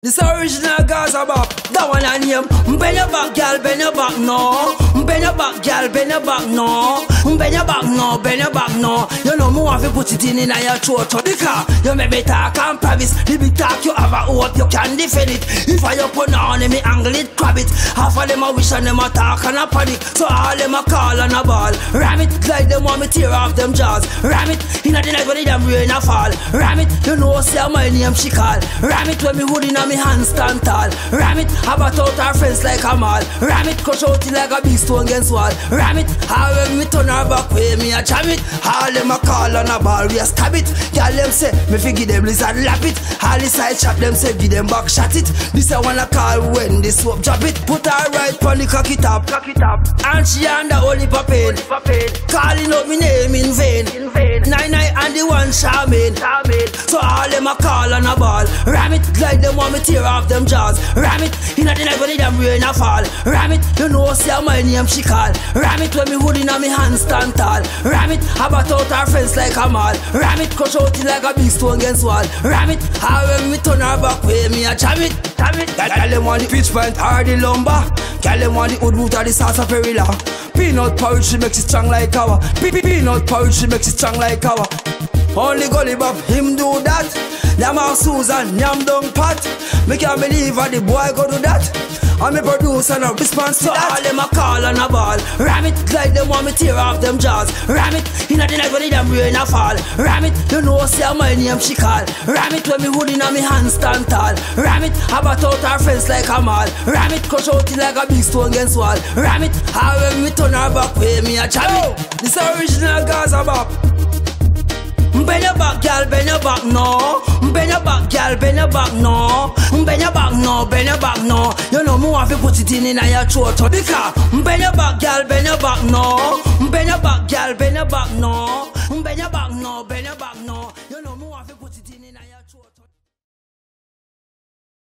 This original Gaza Bop, that one I name. Bend your back, girl, bend your back, no. Bend your back, girl, bend your back, no. Bend your back, no, bend your back, no. You know me want to put it in your throat. Because you make me talk and promise. The big talk you have a hope you can defend it. If I put on me angle it, grab it. Half of them a wish and them a talk and a panic. So all them a call and a ball. Ram it like them want me tear off them jaws. Ram it in the night when the damn rain a fall. Ram it, you know say my name she call. Ram it when me hood in me hand stand tall. Ram it, about out our friends like a mall. Ram it, crush out it like a big stone against wall. Ram it, how when me turn her back way me a jam it. All them a call on a ball, we a stab it. Girl them say, me fi give them lizard lap it. All the side shot them say, give them back shot it. This I wanna call when the soap drop it. Put her right on the cocky top. And she under only for pain. Calling out me name in vain. Nine and the one Charmaine. So all them a call on a ball. Ram it, like them want me tear off them jaws. Ram it, in the night when the damn rain a fall. Ram it, you know say my name she call. Ram it when me hood in me hand stand tall. Ram it, about out our friends like a mall. Ram it, crush out it like a big stone against wall. Ram it, how when me turn her back way me a jam it. Girl them want the pitch point or the lumber. Girl them want the wood root or the sauce of perilla. Peanut porridge she makes it strong like our. Peanut porridge she makes it strong like our. Only Gully Bop, him do that. Them all Susan, yam dung pot. Me can't believe how the boy go do that. I'm a producer and a response to that. All them a call on a ball. Ram it, like them want me tear off them jaws. Ram it, in the night when the damn rain a fall. Ram it, you know say my name she call. Ram it when me hood in me hand stand tall. Ram it, about out our friends like a mall. Ram it, crush out it like a big stone against wall. Ram it, how when me turn her back way me a jam it. This original Gaza Bop. Bend your back, girl, bend your back, no. Bend your back, girl, bend your back, no. Bend your back, no, bend your back, no. You know me want to put it in your throat. Because bend your back, girl, bend your back, no. Bend your back, girl, bend your back, no. Bend your back, no, bend your back.